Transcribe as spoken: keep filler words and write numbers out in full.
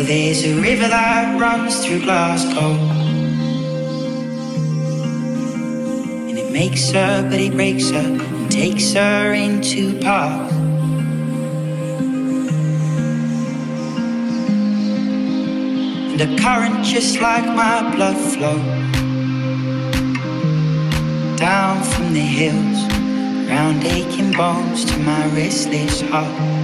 There's a river that runs through Glasgow, and it makes her, but it breaks her, and takes her into parts. And a current just like my blood flows down from the hills, round aching bones to my restless heart.